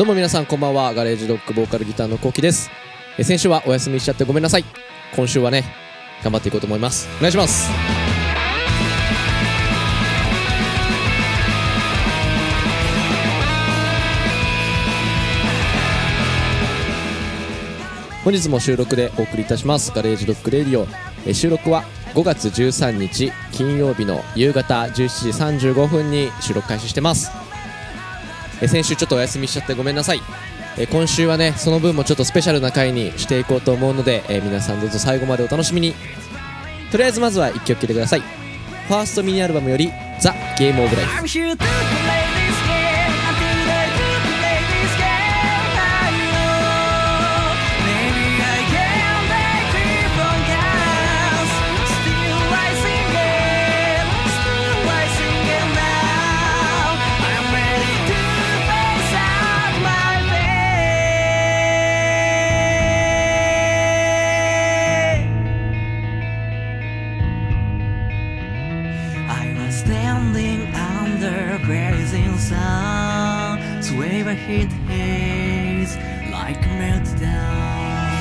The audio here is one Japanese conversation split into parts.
どうも皆さんこんばんは。ガレージドッグボーカルギターのコウキです。先週はお休みしちゃってごめんなさい。今週はね頑張っていこうと思います。お願いします。本日も収録でお送りいたしますガレージドッグレディオ。収録は5月13日金曜日の夕方17時35分に収録開始してます。先週ちょっとお休みしちゃってごめんなさい。今週はねその分もちょっとスペシャルな回にしていこうと思うので、皆さんどうぞ最後までお楽しみに。とりあえずまずは1曲聴いてください。ファーストミニアルバムよりザ・ゲームオブライフ。 Standing under grazing sun, sway by heat haze like a meltdown.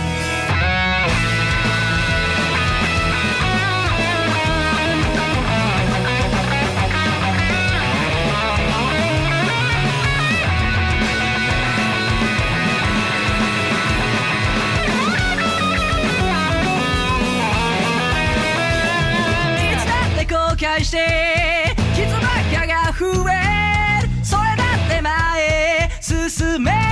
いつだって後悔して傷ばっかが増える。それだって前進め。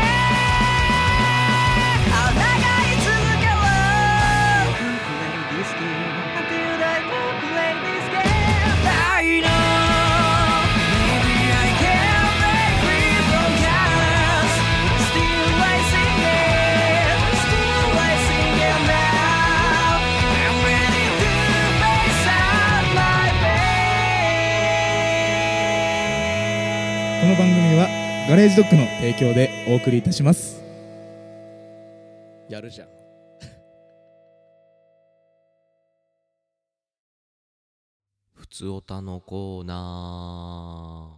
あなたがい続けろ。 Play this game until I play this game. I know maybe I can break free from chaos. Still I sing it, still I sing it now. I'm ready to face out my fate. この番組はガレージドッグの提供でお送りいたします。 やるじゃん。ふつおたのコーナ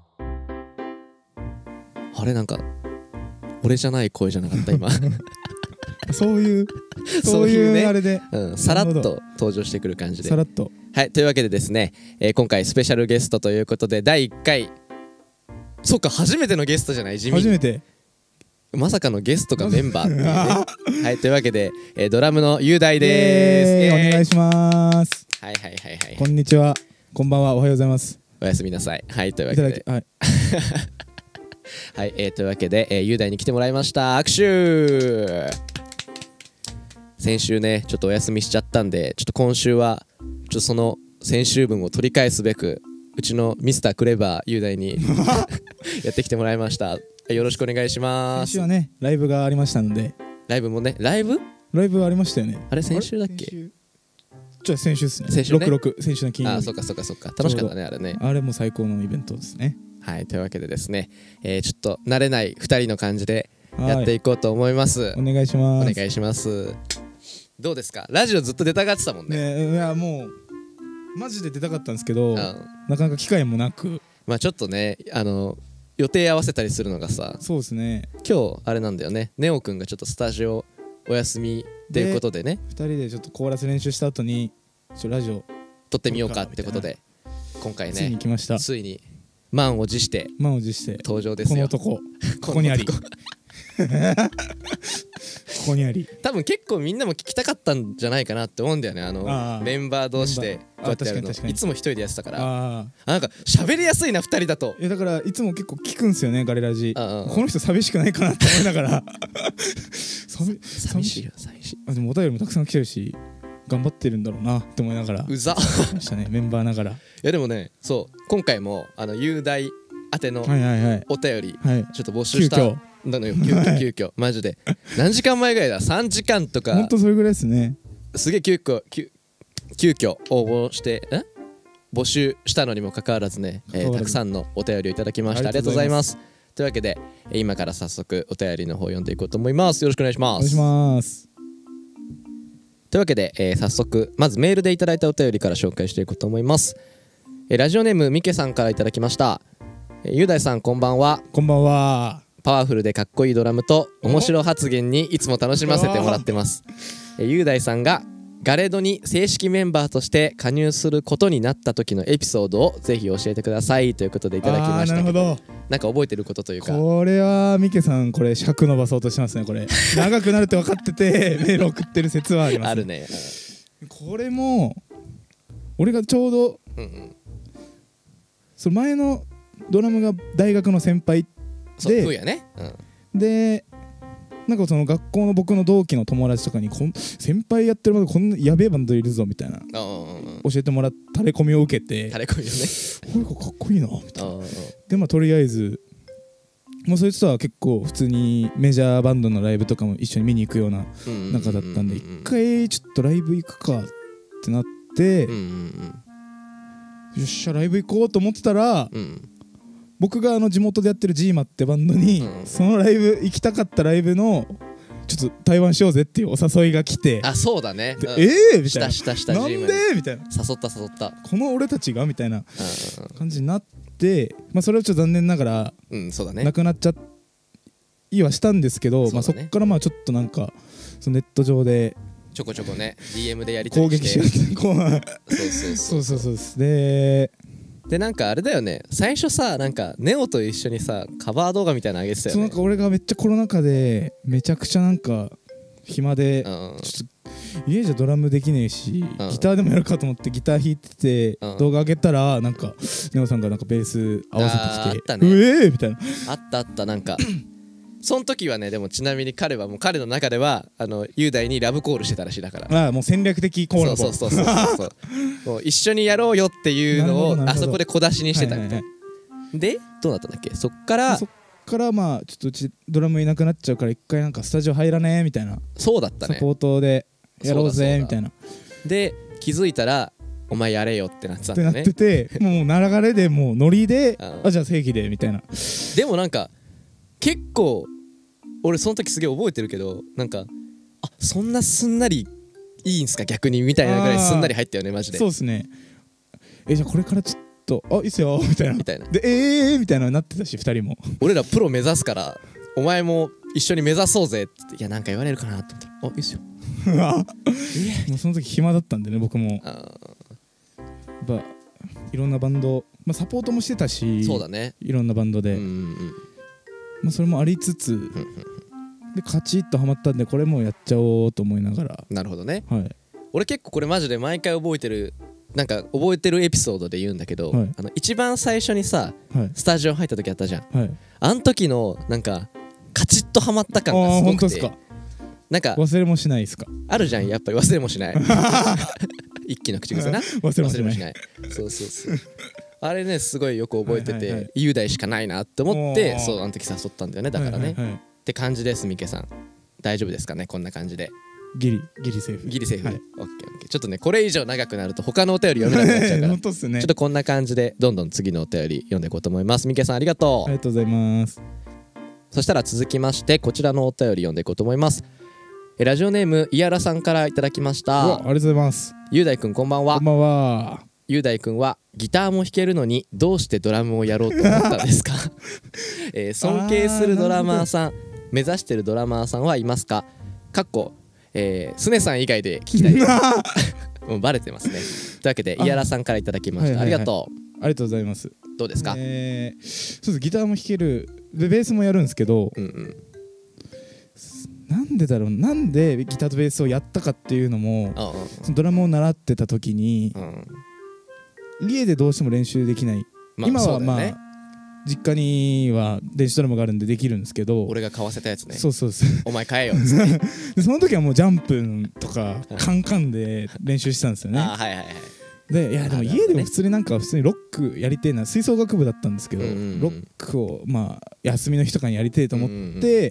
ー。あれなんか俺じゃない声じゃなかった今。 そういうそういうねあれで、 さらっなるほと登場してくる感じで。 さらっとはい、というわけでですね、今回スペシャルゲストということで第1回、そっか初めてのゲストじゃない、地味に初めてまさかのゲストがメンバーっていうね。はい、というわけで、ドラムの雄大です。 お願いします。 はいはいはいはい、 こんにちは、こんばんは、おはようございます。 おやすみなさい。はい、というわいけでただきはいはい、というわけで、雄大に来てもらいました。握手。先週ねちょっとお休みしちゃったんで、ちょっと今週はちょっとその先週分を取り返すべくうちのミスタークレバー雄大にやってきてもらいました。よろしくお願いします。 先週はねライブがありましたので。 ライブもね、ライブありましたよね。 あれ先週だっけ？ 先週ですね。 先週ね 66先週の金曜日。 あ、そっかそっかそっか、楽しかったねあれね。 あれも最高のイベントですね。 はい、というわけでですね、ちょっと慣れない2人の感じでやっていこうと思います。 お願いします。 お願いします。どうですか？ラジオずっと出たがってたもんね。 いやもうマジで出たかったんですけど、なかなか機会もなく。 まあちょっとね予定合わせたりするのがさ、 そうですね。 今日あれなんだよね、ネオくんがちょっとスタジオお休みっていうことでね、 2人でちょっとコーラス練習した後にラジオ撮ってみようかってことで今回ねついに来ました。 ついに満を持して登場ですよ。 この男ここにありここにあり。 多分結構みんなも聞きたかったんじゃないかなって思うんだよね。メンバー同士でこうやってやるのいつも一人でやってたから、なんか喋りやすいな2人だと。 だからいつも結構聞くんすよねガレラジ。この人寂しくないかなって思いながら寂しいよ寂しい。 でもお便りもたくさん来てるし頑張ってるんだろうなって思いながらうざましたねメンバーながら。いやでもね、そう今回も雄大宛てのお便りちょっと募集したなのよ。急遽マジで何時間前ぐらいだ、3時間とか。 ほんとそれぐらいですね。 すげえ急遽応募して募集したのにもかかわらずね、たくさんのお便りをいただきました。ありがとうございます。というわけで今から早速お便りの方を読んでいこうと思います。よろしくお願いします。 お願いします。 というわけで、早速まずメールでいただいたお便りから紹介していこうと思います。ラジオネームみけさんからいただきました。雄大さんこんばんは。 こんばんは。 パワフルでかっこいいドラムと面白発言にいつも楽しませてもらってます。雄大さんがガレードに正式メンバーとして加入することになった時のエピソードをぜひ教えてくださいということでいただきましたけど、 なるほど。 なんか覚えてることというか。 これはミケさんこれ尺伸ばそうとしてますね。これ長くなるって分かっててメール送ってる説はあります、 あるね。 これも俺がちょうど、その前のドラムが大学の先輩そうで、 風やね、 でなんかその学校の僕の同期の友達とかに先輩やってるバンドこんなやべえバンドいるぞみたいな教えてもらったタレコミを受けて、 タレコミをね、 これかっこいいなみたいな。でまあとりあえずもうそいつとは結構普通にメジャーバンドのライブとかも一緒に見に行くような仲だったんで、一回ちょっとライブ行くかってなって、よっしゃライブ行こうと思ってたら、僕が地元でやってるジーマってバンドに、そのライブ行きたかったライブのちょっと対バンしようぜっていうお誘いが来て、 あ、そうだね、 みたいな、なんでみたいな、 誘ったこの俺たちがみたいな感じになって、まあそれはちょっと残念ながらそうだね、 なくなっちゃいはしたんですけど、まあそっからまあちょっとなんかそのネット上でちょこちょこね DM でやり取りして攻撃しようってそうでなんかあれだよね、最初さなんかネオと一緒にさカバー動画みたいなの上げてたよね。 なんか俺がめっちゃコロナ禍でめちゃくちゃなんか暇で、ちょっと家じゃドラムできねえし、ギターでもやるかと思ってギター弾いてて、動画上げたらなんかネオさんがなんかベース合わせてきて、みたいな、 あったなんかその時はね、でもちなみに彼はもう彼の中では雄大にラブコールしてたらしい。だからもう戦略的コーラボ、 そうもう一緒にやろうよっていうのをあそこで小出しにしてたみたいな。でどうなったんだっけ。そっからまあちょっとうちドラムいなくなっちゃうから一回なんかスタジオ入らねえみたいな、 そうだったね、 サポートでやろうぜみたいなで気づいたらお前やれよってなってたんだね。 ってなってて、もう流れでもうノリでじゃあ正規でみたいな。 でもなんか結構俺その時すげえ覚えてるけど、なんかそんなすんなりいいんすか逆にみたいなぐらいすんなり入ったよねマジで。 そうですね。じゃあこれからちょっといいっすよみたいなでみたいなのになってたし、2人も俺らプロ目指すからお前も一緒に目指そうぜって、いやなんか言われるかなって思ったらいいっすよもうその時暇だったんでね、僕もやっぱいろんなバンド、まあ、サポートもしてたし、 そうだね、 いろんなバンドで、まあ、それもありつつでカチッとハマったんで、これもうやっちゃおうと思いながら。 なるほどね、俺結構これマジで毎回覚えてる、なんか覚えてるエピソードで言うんだけど、一番最初にさ、スタジオ入った時あったじゃん、あん時のなんかカチッとハマった感がすごくて、なんか忘れもしないですか。 あるじゃん、やっぱり忘れもしない一気の口癖な忘れもしない。 そうあれねすごいよく覚えてて、雄大しかないなって思って、そうあの時誘ったんだよね。だからね、って感じです。ミケさん大丈夫ですかね、こんな感じで。ギリセーフ、オッケー。ちょっとねこれ以上長くなると他のお便り読めなくなっちゃうからちょっとこんな感じでどんどん次のお便り読んでいこうと思います。ミケさんありがとう。 ありがとうございます。 そしたら続きましてこちらのお便り読んでいこうと思います。ラジオネームイヤラさんからいただきました。 ありがとうございます。 雄大くんこんばんは。 こんばんは。 雄大くんはギターも弾けるのにどうしてドラムをやろうと思ったんですか尊敬するドラマーさん、目指してるドラマーさんはいますか？かっこスネさん以外で聞きたいもうバレてますね。というわけでイヤラさんからいただきました。ありがとう。 ありがとうございます。 どうですか？ そうです。ギターも弾けるでベースもやるんですけど、なんでだろう、なんでギターとベースをやったかっていうのも、そのドラムを習ってた時に、家でどうしても練習できない、今はまあ実家には電子ドラムがあるんでできるんですけど、 俺が買わせたやつね。 そうお前買えよっつってでその時はもうジャンプとかカンカンで練習してたんですよね。でいやでも家でも普通になんか普通にロックやりてえな、吹奏楽部だったんですけど、ロックをまあ休みの日とかにやりてえと思って、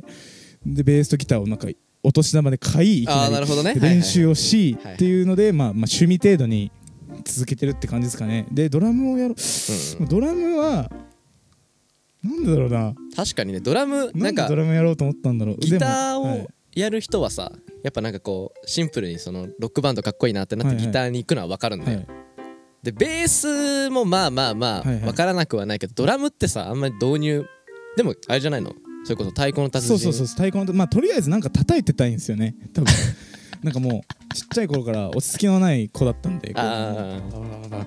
でベースとギターをなんかお年玉で買い、いきなり練習をしっていうので、まあ趣味程度に続けてるって感じですかね。でドラムをやろう、ドラムはなんでだろうな。 確かにね、ドラムなんかドラムやろうと思ったんだろう。 ギターをやる人はさ、やっぱなんかこうシンプルにそのロックバンドかっこいいなってなってギターに行くのは分かるんだよ。でベースもまあ分からなくはないけど、ドラムってさあんまり導入でもあれじゃないの、 それこそ太鼓の達人。 そう太鼓のまあとりあえずなんか叩いてたいんですよね多分なんかもうちっちゃい頃から落ち着きのない子だったんで、 あバ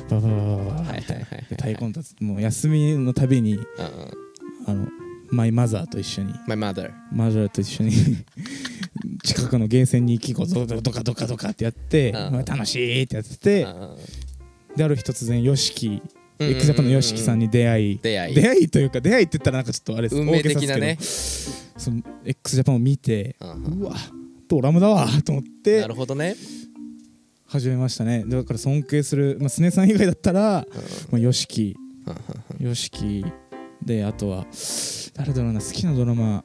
太鼓の達もう休みのたびにマイマザーと一緒にマザーと一緒に近くのゲーセンに行きこうドカドカドカってやって楽しいってやってて、である日突然YOSHIKI x ジャパンのYOSHIKIさんに出会いというか出会いって言ったらなんかちょっとあれです運命的なね。 その x ジャパンを見てうわドラムだわと思って、 なるほどね、 始めましたね。だから尊敬するスネさん以外だったらYOSHIKIで、あとは誰だろうな、好きなドラマ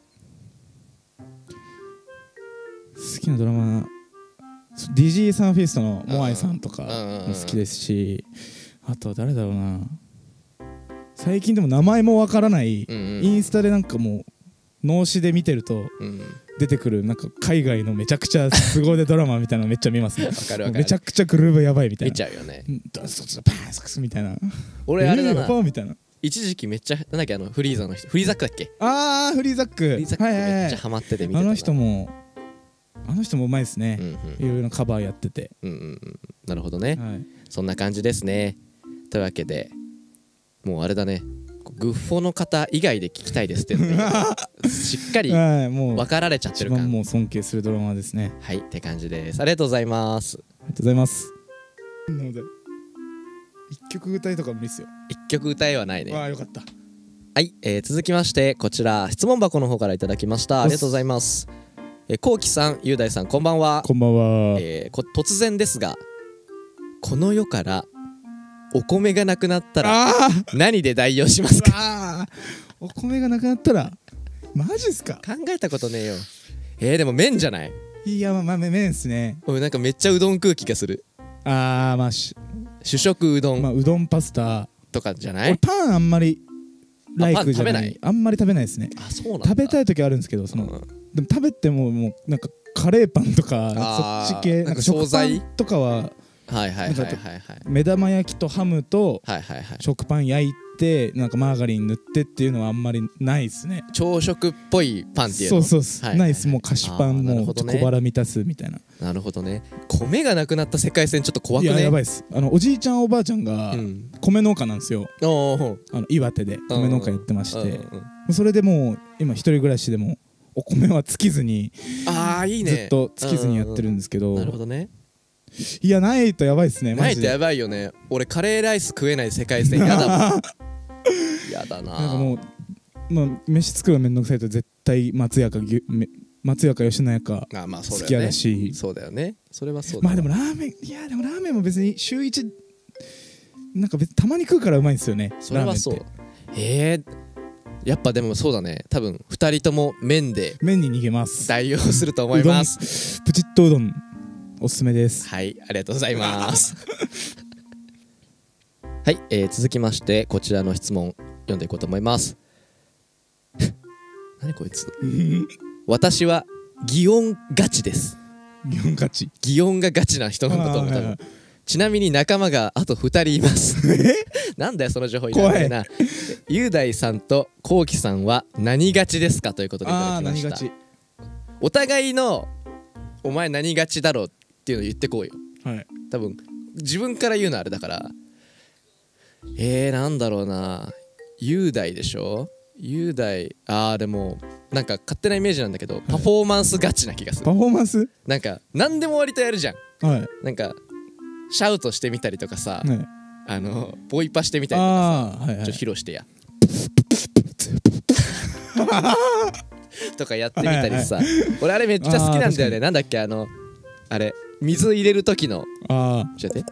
DG サンフィストのモアイさんとかも好きですし、あとは誰だろうな、最近でも名前もわからないインスタでなんかもう脳死で見てると出てくるなんか海外のめちゃくちゃ凄腕ドラマみたいなのめっちゃ見ますねめちゃくちゃグルーヴやばいみたいな見ちゃうよね。 パーンみたいな。 俺あれだな、 みたいな。 一時期めっちゃなんだっけ、フリーザの人、フリーザックだっけ。 フリーザックめっちゃハマってて見てた。 あの人もうまいですね。いろいろカバーやってて。 なるほどね、そんな感じですね。というわけでもうあれだね、グッフォの方以外で聞きたいですっていうのでしっかり分かられちゃってる感、 一番もう尊敬するドラマですね。 はいって感じです。ありがとうございます。 ありがとうございます。なので一曲歌いとかもいいっすよ。 一曲歌いはないね。 よかった。 はい、続きましてこちら質問箱の方からいただきました。ありがとうございます。こうきさん、雄大さん、こんばんは。 こんばんは。 突然ですが、この世からお米がなくなったら何で代用しますか？ お米がなくなったらマジっすか？ 考えたことねえよ。でも麺じゃない？ いや麺っすね。 なんかめっちゃうどん空気がする。主食うどん、 うどんパスタとかじゃない？ パンあんまりライクじゃない。あんまり食べないですね。 そうなんだ。 食べたい時あるんですけど、でも食べてもなんかカレーパンとかそっち系なんか食パンとかは目玉焼きとハムと食パン焼いてなんかマーガリン塗ってっていうのはあんまりないですね。 朝食っぽいパンっていうの？ そうないです。もう菓子パンも小腹満たすみたいな。 なるほどね。米がなくなった世界線ちょっと怖くね？ やばいです。おじいちゃんおばあちゃんが米農家なんですよ。岩手で米農家やってまして、それでもう今一人暮らしでもお米は尽きずにずっと尽きずにやってるんですけど。 なるほどね。 いや、ないとやばいっすね。 ないとやばいよね。俺カレーライス食えない世界線やだもんやだな。 なんかもう飯作るのめんどくさいと絶対松屋か吉野家か好きやだし。 そうだよね。それはそうだ。 でもラーメンも別に週1なんかたまに食うからうまいんですよね。 それはそう。やっぱでもそうだね。多分2人とも麺に逃げます。 代用すると思います。 プチッとうどんおすすめです。 はい、ありがとうございますはい、続きましてこちらの質問読んでいこうと思います何こいつ私は擬音ガチです。擬音がガチな人なんだと思う。ちなみに仲間があと2人いますなんだよその情報いらないな。雄大さんとこうきさんは何ガチですかということでいただきました。お互いのお前何ガチだろうっていうのを言ってこうよ。多分自分から言うのあれだから。なんだろうな。雄大でしょ。雄大でもなんか勝手なイメージなんだけど、パフォーマンスガチな気がする。 パフォーマンスなんか何でも割とやるじゃん。なんかシャウトしてみたりとかさ、ボイパしてみたりとかさ、ちょっと披露してやとかやってみたりさ、俺あれめっちゃ好きなんだよね。なんだっけあれ水入れる時のちょっと待って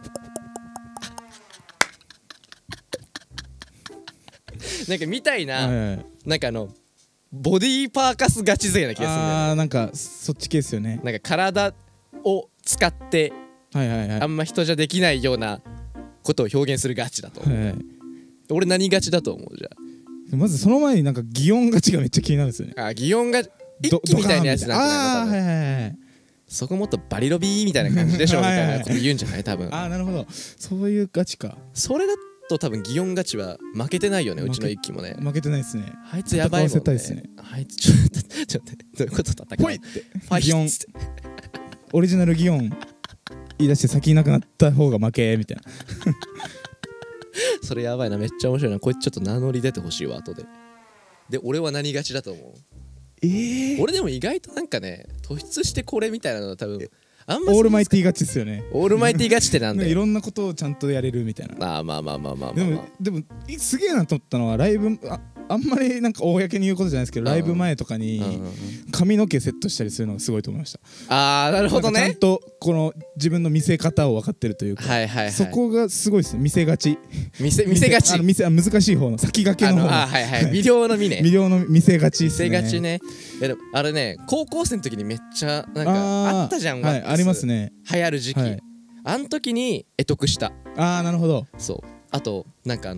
なんかみたいな、なんかボディーパーカスガチ勢な気がするんだよね。 なんかそっち系ですよね。 なんか体を使ってあんま人じゃできないようなことを表現するガチだと思う。俺何ガチだと思う？じゃあまずその前になんか擬音ガチがめっちゃ気になるんですよね。 擬音ガチ一気みたいなやつなんじゃないの？そこもっとバリロビーみたいな感じでしょみたいなこと言うんじゃない？多分。 なるほど。そういうガチか。 それだと多分祇園ガチは負けてないよね、うちの一期もね。 負けてないですね。 あいつやばいもんね。 戦わせたいですね。 あいつちょっと待ってどういうこと戦うファイってファイ祇園っつってオリジナル祇園言い出して先いなくなった方が負けみたいな。 それやばいな、めっちゃ面白いな。こいつちょっと名乗り出てほしいわ後で。で俺は何がちだと思う？俺でも意外となんかね、突出してこれみたいなの多分あんまオールマイティー勝ちですよね。 オールマイティー勝ちってなんだいよ。 ろんなことをちゃんとやれるみたいな。 まあまあまあまあまあまあ、 でもすげえなと思ったのはライブあんまりなんか公に言うことじゃないですけど、ライブ前とかに髪の毛セットしたりするのがすごいと思いました。 ああなるほどね。 ちゃんとこの自分の見せ方を分かってるというか、 はいはいはい、 そこがすごいですね。見せがち見せがち難しい方の先駆けの方のはいはい魅了の見ね魅了の見せがちですね。 見せがちね。でもあれね、高校生の時にめっちゃなんかあったじゃん。 はい、ありますね。 流行る時期、はい、あん時に会得した。 ああなるほど。 そう、あとなんか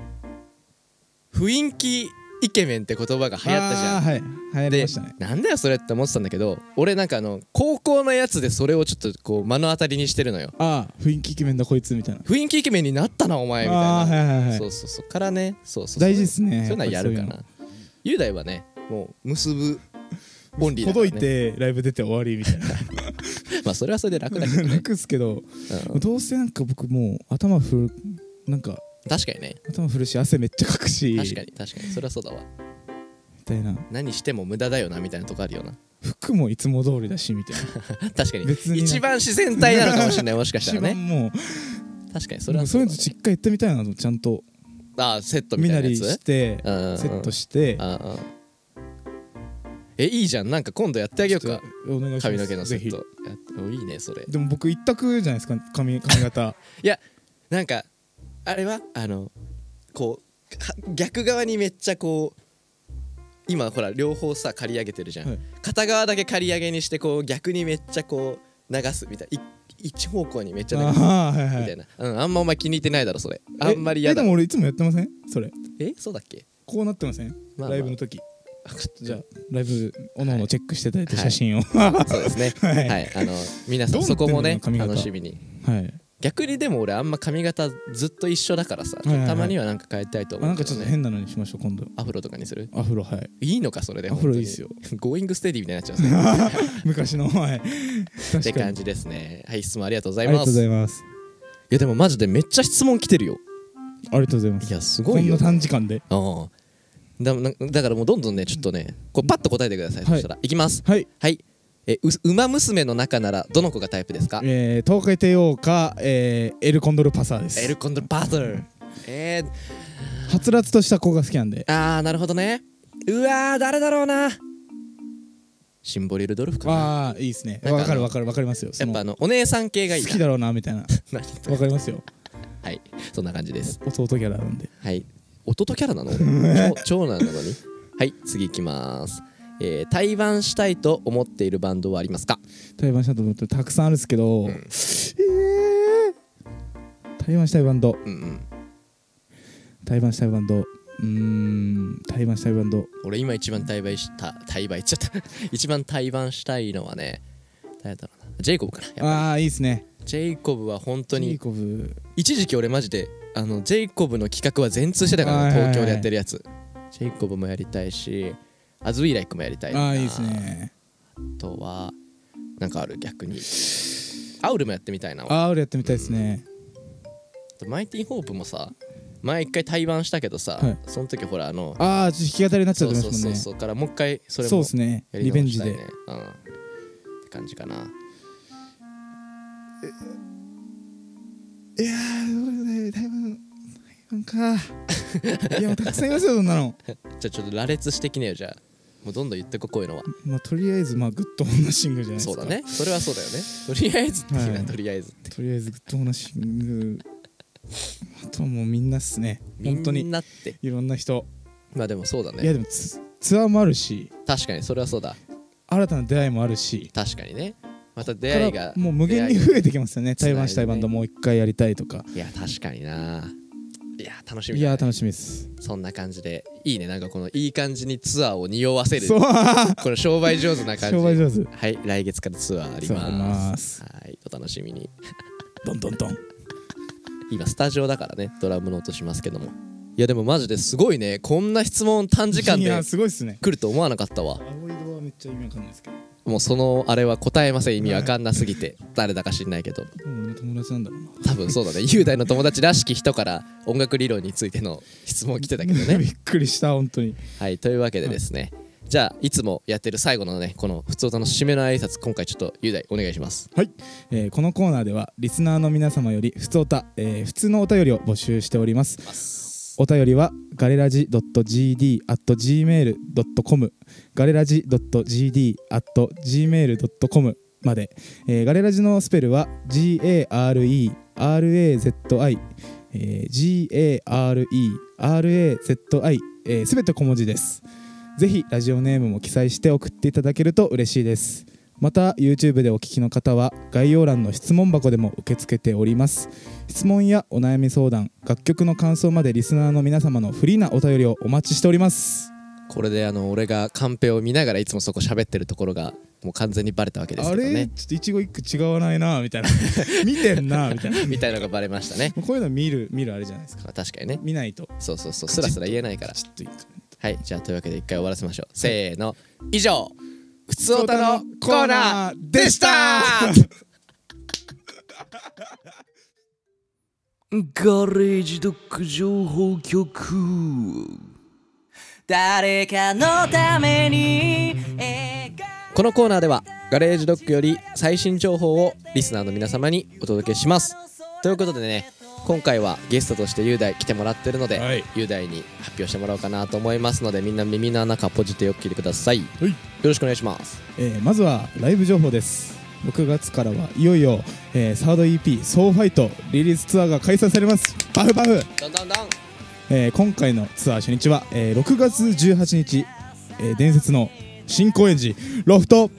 雰囲気イケメンって言葉が流行ったじゃん。 はい、流行りましたね。 なんだよそれって思ってたんだけど、俺なんか高校のやつでそれをちょっとこう目の当たりにしてるのよ。 ああ雰囲気イケメンだこいつみたいな。 雰囲気イケメンになったなお前みたいな。 はいはいはい。 そうそうそうからね、そうそう大事ですね。 そういうのはやるかな。雄大はねもう結ぶオンリーだからね。ほどいてライブ出て終わりみたいな。 まあそれはそれで楽だけどね。 楽っすけど、どうせなんか僕もう頭なんか確かにね、 頭振るし汗めっちゃかくし、 確かにそれはそうだわみたいな。 何しても無駄だよなみたいなとこあるよな。 服もいつも通りだしみたいな。 確かに別に一番自然体なのかもしれない。もしかしたらね。 もう確かにそれはそういうのしっかりやってみたいなと。ちゃんとセットみたいなやつ身なりしてセットしていいじゃん。なんか今度やってあげようか。 お願いします。 髪の毛のセットいいねそれ。 でも僕一択じゃないですか髪型。 いやなんかあれはこう逆側にめっちゃこう今ほら両方さ刈り上げてるじゃん、はい、片側だけ刈り上げにしてこう逆にめっちゃこう流すみたいな、一方向にめっちゃ流すみたいな、あんまお前気に入ってないだろそれ。あんまり嫌だ。 でも俺いつもやってませんそれ。 そうだっけ。 こうなってません、ライブの時。じゃあライブおのおのチェックしていただいて写真を、 そうですね。はい、皆さんそこもね楽しみに。逆にでも俺あんま髪型ずっと一緒だからさ、たまにはなんか変えたいと思う。 なんかちょっと変なのにしましょう今度。 アフロとかにする。 アフロ、はい。 いいのかそれで。 アフロいいっすよ。 ゴーイングステディみたいになっちゃう。 昔のはい。 って感じですね。はい、質問ありがとうございます。 ありがとうございます。 いやでもマジでめっちゃ質問来てるよ。 ありがとうございます。 いやすごいよ。 こんな短時間で。 だからもうどんどんねちょっとねこうパッと答えてください。そしたらいきます。 はい。 はい。ウマ娘の中ならどの子がタイプですか？ 東海帝王かエルコンドルパサーです。 エルコンドルパサー。 はつらつとした子が好きなんで。 ああなるほどね。うわー誰だろうな。シンボリルドルフかな。 ああいいですね。わかりますよ。 やっぱお姉さん系がいいな。 好きだろうなみたいな。わかりますよ。 はい、そんな感じです。 弟キャラなんで。 はい。弟キャラなの？長男なのに。はい、次いきます。対バンしたいと思っているバンドはありますか？ 対バンしたいと思ってたくさんあるんですけど、対バンしたいバンド、対バンしたいバンド、対バンしたいバンド。 俺今一番対バン一番対バンしたいのはね、誰だろうな、ジェイコブかな。 ああいいですね。 ジェイコブは本当に一時期俺マジでジェイコブの企画は全通してたからね、東京でやってるやつ。ジェイコブもやりたいし、アズウィーライクもやりたいな。 あいいですね。 あとはなんかある？逆にアウルもやってみたいな。 アウルやってみたいですね。 マイティホープもさ前一回対バンしたけどさ、その時ほらちょっと弾き語りになっちゃってますもんね。 そうからもう一回それもそうですね、リベンジでって感じかな。 いやー対バンかいやもうたくさんいますよそんなの。 じゃあちょっと羅列してきねよ。じゃあもうどんどん言ってこういうのは。 とりあえずグッドホーナッシングじゃないですか。 そうだね、それはそうだよね。とりあえずっていうのはとりあえずって、 とりあえずグッドホーナッシング。あとはもうみんなっすね。本当にみんなっていろんな人。 まあでもそうだね。 いやでもツアーもあるし、 確かにそれはそうだ。 新たな出会いもあるし、 確かにね。また出会いがもう無限に増えてきますよね。対バンしたいバンドもう一回やりたいとか。 いや確かにな。いや楽しみ。 いや楽しみです。 そんな感じでいいね。なんかこのいい感じにツアーを匂わせるこの商売上手な感じ。 商売上手。 はい、来月からツアーあります。はい、お楽しみに。 どんどんどん。 今スタジオだからねドラムの音しますけども。いやでもマジですごいね、こんな質問短時間で来ると思わなかったわ。 青色はめっちゃ意味わかんないですけど、 もうそのあれは答えません、意味わかんなすぎて誰だか知んないけど、 俺の友達なんだろうな。 多分そうだね、雄大の友達らしき人から音楽理論についての質問来てたけどねびっくりした本当に。 はい、というわけでですね、じゃあいつもやってる最後のねこのふつおたの締めの挨拶、今回ちょっと雄大お願いします。 はい、このコーナーではリスナーの皆様よりふつおた、普通のお便りを募集しております。お便りはガレラジ .gd@gmail.com ガレラジ .gd@gmail.com まで、ガレラジのスペルは GARERAZI すべて小文字です。ぜひラジオネームも記載して送っていただけると嬉しいです。また YouTube でお聞きの方は概要欄の質問箱でも受け付けております。質問やお悩み相談、楽曲の感想までリスナーの皆様のフリーなお便りをお待ちしております。 これで俺がカンペを見ながらいつもそこ喋ってるところがもう完全にバレたわけですけどね。 あれちょっと一語一句違わないなみたいな見てんなみたいなみたいなのがバレましたね。 こういうの見るあれじゃないですか。 確かにね、 見ないとそうスラスラ言えないから。 ちょっといいか。 はい、じゃあというわけで一回終わらせましょう。せーの、以上ふつおたのコーナーでしたガレージドッグ情報局。 誰かのためにこのコーナーではガレージドッグより最新情報をリスナーの皆様にお届けします。ということでね、今回はゲストとして雄大来てもらってるので、 はい、 雄大に発表してもらおうかなと思いますので、みんな耳の穴かっぽじってよく聞いてください。 はい、 よろしくお願いします。 まずはライブ情報です。6月からはいよいよ、サード EP ソーファイトリリースツアーが開催されます。バフバフどんどんどん。 今回のツアー初日は、6月18日、伝説の新高円寺ロフト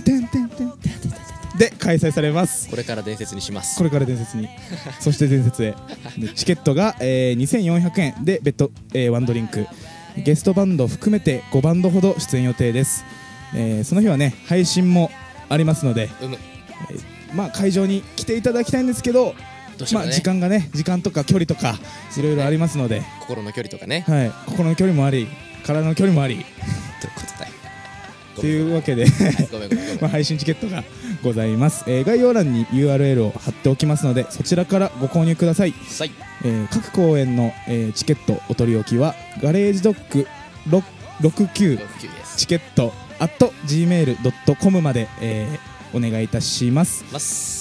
で開催されます。 これから伝説にします。 これから伝説にそして伝説へでチケットが、2400円で別途、ワンドリンク、ゲストバンド含めて5バンドほど出演予定です。その日はね配信もありますので、会場に来ていただきたいんですけど、時間とか距離とかいろいろありますので、 心の距離とかね、 はい、心の距離もあり体の距離もありどういうことだよというわけで配信チケットがございます。概要欄に URL を貼っておきますので、そちらからご購入ください。各公演の、チケットお取り置きはガレージドッグ69チケット@gmail.com まで、お願いいたします。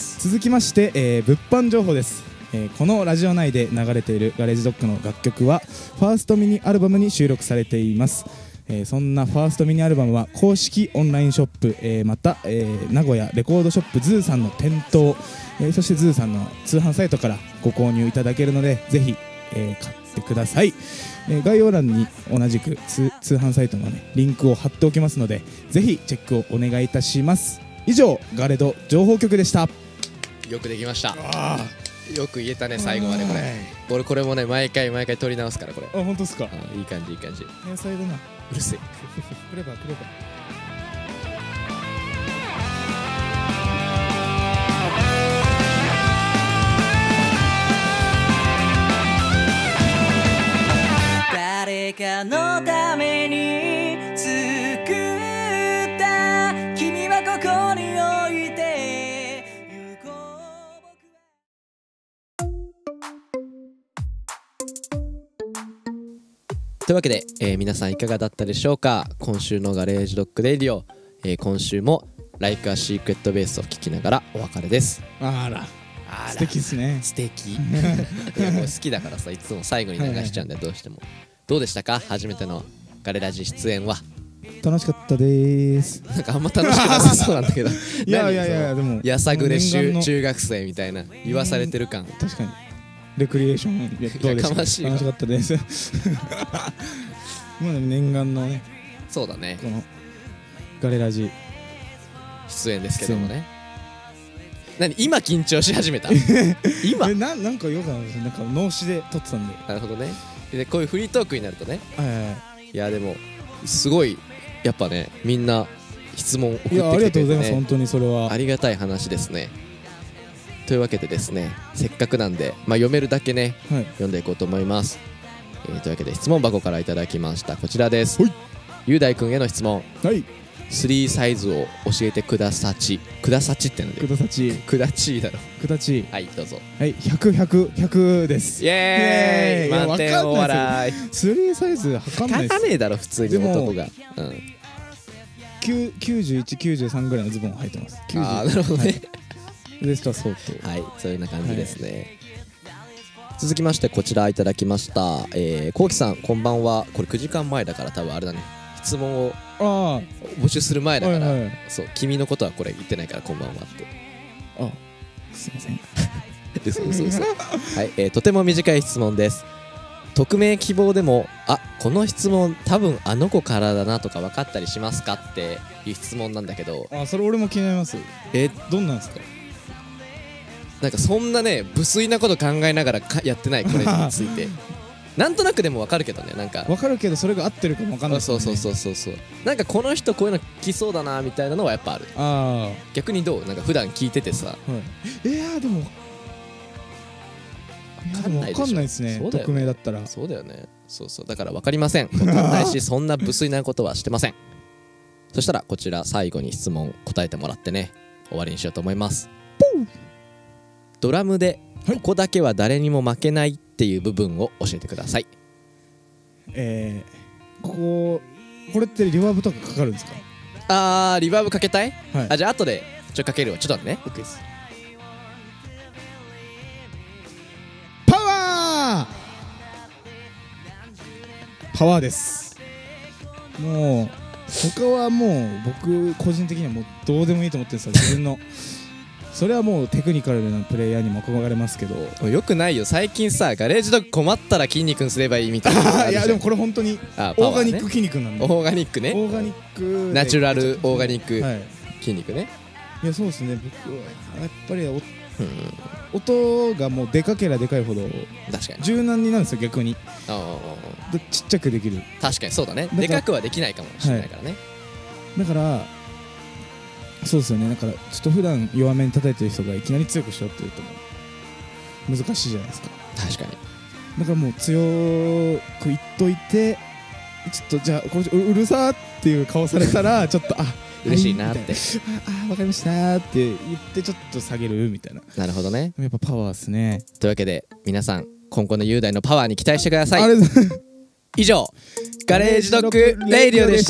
続きまして、物販情報です。このラジオ内で流れているガレージドッグの楽曲はファーストミニアルバムに収録されています。そんなファーストミニアルバムは公式オンラインショップ、また、名古屋レコードショップズーさんの店頭、そしてズーさんの通販サイトからご購入いただけるので、ぜひ、買ってください。概要欄に同じく通販サイトの、リンクを貼っておきますので、ぜひチェックをお願いいたします。以上ガレド情報局でした。 よくできました。よく言えたね、最後まで。俺これもね毎回撮り直すから。これ本当ですか。 いい感じいい感じ。 天才だな。 うるせえクレバー誰かのために作った君はここに置いてゆこというわけで、皆さんいかがだったでしょうか。今週のガレージドッグレディオ、今週もLike a Secret Baseを聴きながらお別れです。 あら素敵ですね。 素敵もう好きだからさ、いつも最後に流しちゃうんだよ、どうしても。どうでしたか、初めてのガレラジ出演は。 楽しかったです。 なんかあんま楽しくなさそうなんだけどいやでもやさぐれ中学生みたいな言わされてる感。 確かにレクリエーションどうでしたか。楽しかったですもう念願のね、 そうだね、 このガレラジ出演ですけどもね。今緊張し始めた今なんかよくなんか脳死で撮ってたんで。 なるほどね。でこういうフリートークになるとね、いやでもすごいやっぱね、みんな質問送ってきてくれてね、 ありがとうございます。本当にそれはありがたい話ですね。 というわけでですね、せっかくなんで、読めるだけね、読んでいこうと思います。というわけで質問箱からいただきました。こちらです。雄大くんへの質問。3サイズを教えてくださち。くださちってなんで。くださち。くだちだろ。くだち。はい、どうぞ。 はい、100です。 イエーイ。満点お笑い。 3サイズ測んないです。 測かねえだろ普通に男が。 91、93ぐらいのズボンを履いてます。 ああ、なるほどね。 ウエストは相当。 はい、そういうような感じですね。続きましてこちらいただきました。こうきさんこんばんは。これ9時間前だから多分あれだね。質問を募集する前だから、そう君のことはこれ言ってないからこんばんはって。 すいません。 嘘。はい、とても短い質問です。匿名希望でもこの質問多分あの子からだなとか分かったりしますかっていう質問なんだけど。 それ俺も気になります。どんなんですか。 なんかそんなね無粋なこと考えながらやってないこれについて。なんとなくでも分かるけどね。なんか分かるけどそれが合ってるかも分かんない。 そうなんかこの人こういうの来そうだなみたいなのはやっぱある。逆にどうなんか普段聞いててさ。 でも分かんないですね。匿名だったら。 そうだよね。そうだから分かりません。分かんないしそんな無粋なことはしてません。そしたらこちら最後に質問答えてもらってね終わりにしようと思います。ドラムでここだけは誰にも負けないっていう部分を教えてください。 これってリバーブとかかかるんですか。 リバーブかけたい。じゃあ後でかけるわ。ちょっとね。 OK です。 パワーです。もう他はもう僕個人的にはもうどうでもいいと思ってるんですよ自分の。それはもうテクニカルなプレイヤーにも憧れますけど。 よくないよ最近さ。ガレージドッグ困ったら筋肉にすればいいみたいな。 いやでもこれ本当にオーガニック筋肉なんで。 オーガニックね。 オーガニックナチュラルオーガニック筋肉ね。いやそうですね。僕はやっぱり音がもうでかければでかいほど確かに柔軟になるんですよ逆に。ちっちゃくできる。 確かにそうだね。でかくはできないかもしれないからね。 だからそうですよね。だからちょっと普段弱めに叩いてる人がいきなり強くしようって言うと難しいじゃないですか。 確かに。 だからもう強く言っといてちょっとじゃあこれうるさーっていう顔されたらちょっと嬉しいなって。 わかりましたって言ってちょっと下げるみたいな。 なるほどね。 やっぱパワーですね。 というわけで皆さん今後の雄大のパワーに期待してください。以上ガレージドッグレイディオでした。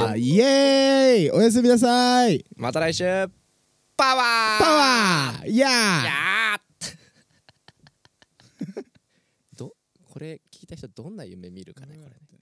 イエーイ。おやすみなさい。 また来週。パワーいやーこれ聞いた人どんな夢見るかねこれね。